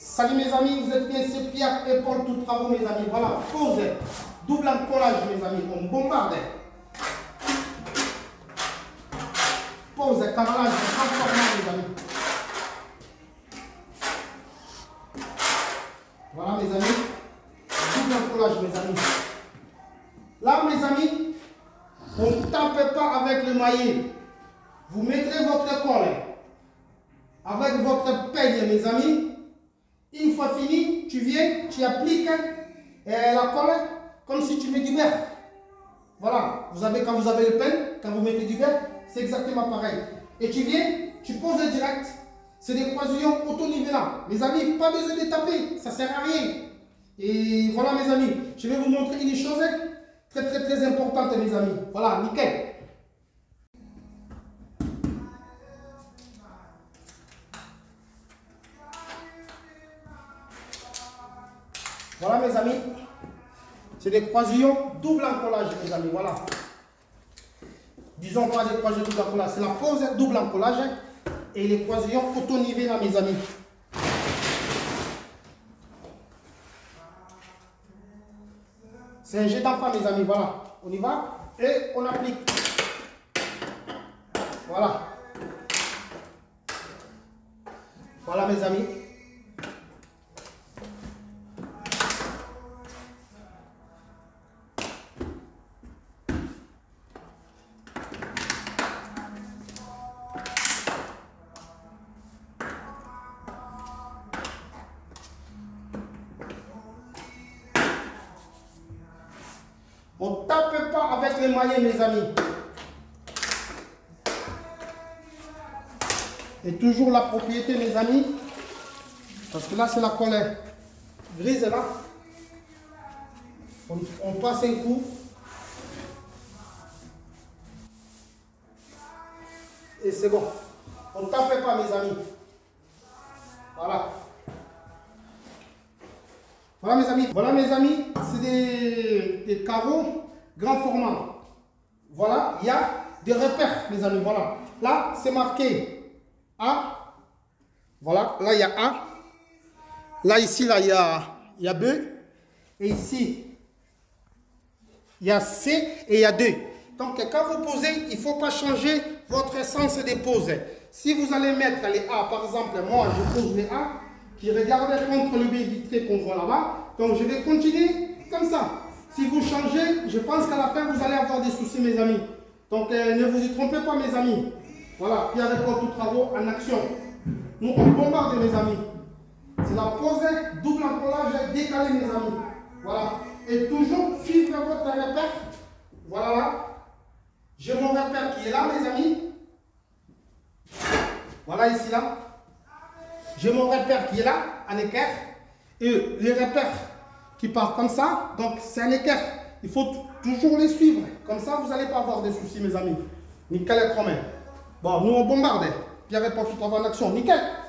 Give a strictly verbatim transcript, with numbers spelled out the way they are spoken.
Salut mes amis, vous êtes bien, c'est Pierre et Paul, tout travaux mes amis. Voilà, pose, double encollage mes amis, on bombarde. Pose, carrelage, transformant mes amis. Voilà mes amis, double encollage mes amis. Là mes amis, on ne tape pas avec le maillet. Vous mettrez votre colle avec votre peigne mes amis. Une fois fini, tu viens, tu appliques euh, la colle comme si tu mets du beurre. Voilà, vous avez, quand vous avez le pain, quand vous mettez du beurre, c'est exactement pareil. Et tu viens, tu poses direct. C'est des croisillons auto-nivellants. Mes amis, pas besoin de taper, ça ne sert à rien. Et voilà mes amis, je vais vous montrer une chose très très très importante mes amis. Voilà, nickel. Voilà mes amis, c'est des croisillons double encollage mes amis, voilà. Disons pas des croisillons double encollage, c'est la pose double encollage et les croisillons auto-nivellants mes amis. C'est un jet d'enfant mes amis, voilà. On y va et on applique. Voilà. Voilà mes amis. On ne tape pas avec les maillets, mes amis. Et toujours la propriété, mes amis. Parce que là, c'est la colle grise, là. On, on passe un coup. Et c'est bon. On ne tape pas, mes amis. Voilà. Voilà mes amis, voilà mes amis, c'est des, des carreaux grand format. Voilà, il y a des repères mes amis, voilà. Là, c'est marqué A. Voilà, là il y a A. Là, ici, là, il y a, il y a B. Et ici, il y a C et il y a D. Donc, quand vous posez, il ne faut pas changer votre sens de pose. Si vous allez mettre les A, par exemple, moi, je pose les A, qui regardent contre le baie vitré qu'on voit là-bas. Donc je vais continuer comme ça. Si vous changez, je pense qu'à la fin vous allez avoir des soucis mes amis. Donc euh, ne vous y trompez pas mes amis. Voilà, Pierre et Paul, tout travaux en action. Nous on bombarde mes amis. C'est la pose double encollage décalé mes amis. Voilà. Et toujours suivre votre repère. Voilà là. J'ai mon repère qui est là mes amis. Voilà ici là. J'ai mon repère qui est là, en équerre, et les repères qui partent comme ça, donc c'est un équerre. Il faut toujours les suivre, comme ça vous n'allez pas avoir de soucis mes amis. Nickel et promet. Bon, nous on bombarde. Pierre et Paul, tout travail en action, nickel.